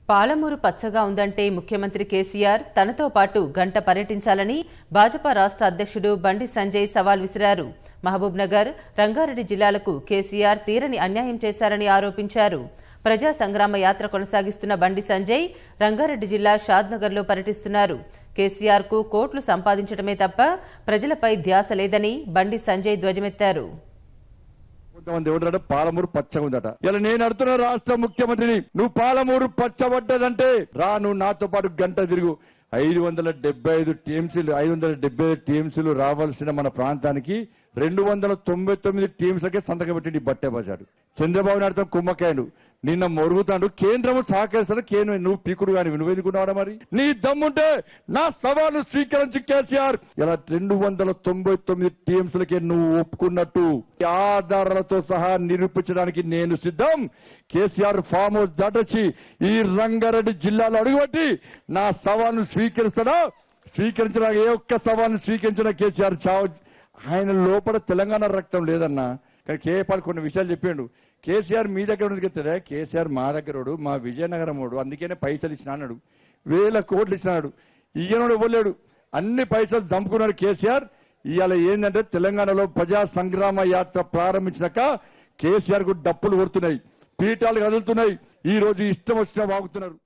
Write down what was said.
పాలమూరు పచ్చగా ఉందంటే ముఖ్యమంత్రి కేసీఆర్ తనతో పాటు గంట పర్యటించాలని భాజపా రాష్ట్ర అధ్యక్షుడు బండి సంజయ్ సవాల్ విసిరారు. మహబూబ్నగర్, రంగారెడ్డి జిల్లాలకు కేసీఆర్ తీరని అన్యాయం చేశారని ఆరోపించారు. ప్రజా సంగ్రామ యాత్ర కొనసాగిస్తున్న బండి సంజయ్ రంగారెడ్డి జిల్లా షాద్నగర్లో పర్యటిస్తున్నారు. కేసీఆర్ కు కోట్లు సంపాదించడమే తప్ప ప్రజలపై ధ్యాస లేదని బండి సంజయ్ ధ్వజమెత్తారు. పాలమూరు పచ్చగా ఉందట. ఇలా నేను అడుగుతున్న రాష్ట్ర ముఖ్యమంత్రిని, నువ్వు పాలమూరు పచ్చబడ్డదంటే రా, నువ్వు నాతో పాటు గంట తిరుగు. 575 టీఎంసీలు రావాల్సిన మన ప్రాంతానికి 299 టీఎంసీలకే సంతకం పెట్టి బట్టే బజారు. చంద్రబాబు నాయుడుతో కుమ్మకాయలు నిన్న మొరుగుతాడు. కేంద్రము సహకరిస్తాడు, కేంద్రం నువ్వు పీకుడు కానీ వినువేదుకున్నాడా? మరి నీ దమ్ముంటే నా సవాలు స్వీకరించి కేసీఆర్. ఇలా 299 టీఎంసీలకే నువ్వు ఒప్పుకున్నట్టు ఆధారాలతో సహా నిరూపించడానికి నేను సిద్ధం. కేసీఆర్ ఫామ్ హౌస్ దాటొచ్చి ఈ రంగారెడ్డి జిల్లాలో అడుగుబట్టి నా సవాల్ను స్వీకరిస్తాడా? స్వీకరించిన ఏ ఒక్క సవాల్ను స్వీకరించిన కేసీఆర్ చావు. ఆయన లోపల తెలంగాణ రక్తం లేదన్నా. కానీ కేపాల్ కొన్ని విషయాలు చెప్పిండు. కేసీఆర్ మీ దగ్గర ఉన్నది కదా, కేసీఆర్ మా దగ్గరోడు, మా విజయనగరమోడు, అందుకనే పైసలు ఇచ్చిన అన్నాడు. 1000 కోట్లు ఇచ్చినాడు. ఈయనోడు ఇవ్వలేడు, అన్ని పైసలు దంపుకున్నాడు కేసీఆర్. ఇవాళ ఏంటంటే తెలంగాణలో ప్రజా సంగ్రామ యాత్ర ప్రారంభించినాక కేసీఆర్ కు డప్పులు కొడుతున్నాయి, పీఠాలు కదులుతున్నాయి. ఈ రోజు ఇష్టం వచ్చినా వాగుతున్నారు.